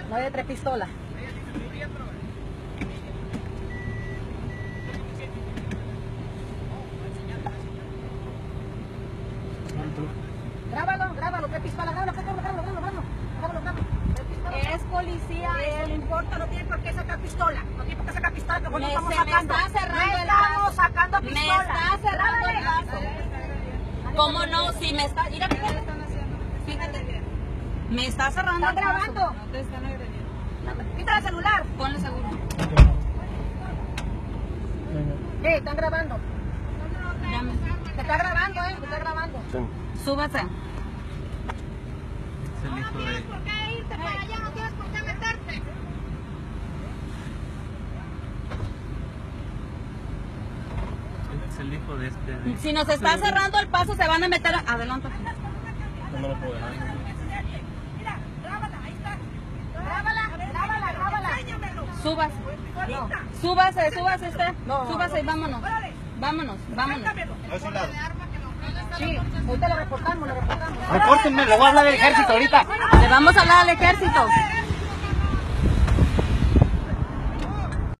No hay de 3 pistolas. Grábalo, 3 pistolas, grábalo. Es policía, no importa, no tiene por qué sacar pistola. No tiene por qué sacar pistola, que no estamos sacando. Me está cerrando no estamos sacando pistola. Me está cerrando el paso. ¿Cómo no? Si me está... Mira, fíjate. Me está cerrando el paso. ¿Están grabando? No te están agrediendo. Quita el celular. Ponle seguro. Están grabando. Llame. Te está grabando, te está grabando. Sí. Súbase. Es el hijo de... ¿Por qué irte para allá? No tienes por qué meterte. Es el hijo de este... Si nos está cerrando el paso, se van a meter... Adelante. No lo puedo dejar. Mira, grábala, ahí está. Grábala. Súbase. No. Súbase usted. No. Súbase y vámonos. Vámonos. A ese lado. Sí, ahorita lo reportamos. Repórtenme, le voy a hablar del ejército ahorita. Le vamos a hablar al ejército.